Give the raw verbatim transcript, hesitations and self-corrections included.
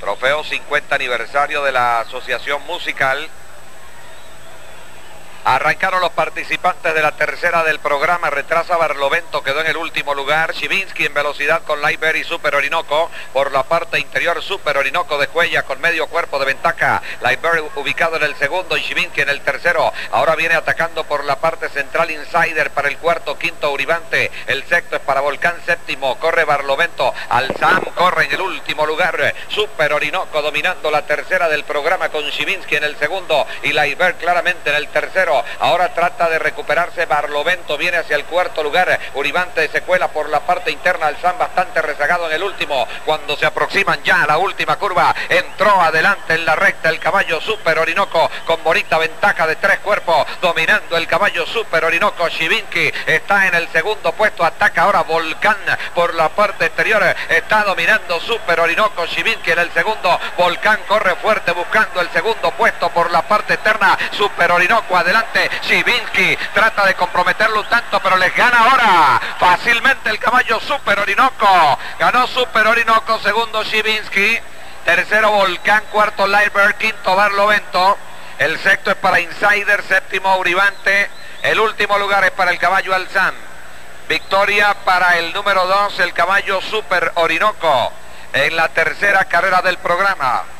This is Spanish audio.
Trofeo cincuenta aniversario de la Asociación Musical. Arrancaron los participantes de la tercera del programa. Retrasa Barlovento, quedó en el último lugar. Chivinsky en velocidad con Lightberry, Super Orinoco. Por la parte interior, Super Orinoco de Cuella con medio cuerpo de ventaja. Lightberry ubicado en el segundo y Chivinsky en el tercero. Ahora viene atacando por la parte central Insider para el cuarto, quinto Uribante. El sexto es para Volcán, séptimo. Corre Barlovento. Alzam corre en el último lugar. Super Orinoco dominando la tercera del programa con Chivinsky en el segundo y Lightberry claramente en el tercero. Ahora trata de recuperarse Barlovento, viene hacia el cuarto lugar. Uribante se cuela por la parte interna, Alzam bastante rezagado en el último. Cuando se aproximan ya a la última curva, entró adelante en la recta el caballo Super Orinoco con bonita ventaja de tres cuerpos, dominando el caballo Super Orinoco. Chivinsky está en el segundo puesto, ataca ahora Volcán por la parte exterior, está dominando Super Orinoco. Chivinsky en el segundo, Volcán corre fuerte buscando el segundo puesto por la parte externa. Super Orinoco adelante. Chivinsky trata de comprometerlo un tanto, pero les gana ahora fácilmente el caballo Super Orinoco. Ganó Super Orinoco, segundo Chivinsky, tercero Volcán, cuarto Lightberry, quinto Barlovento. El sexto es para Insider, séptimo Uribante. El último lugar es para el caballo Alzam. Victoria para el número dos, el caballo Super Orinoco, en la tercera carrera del programa.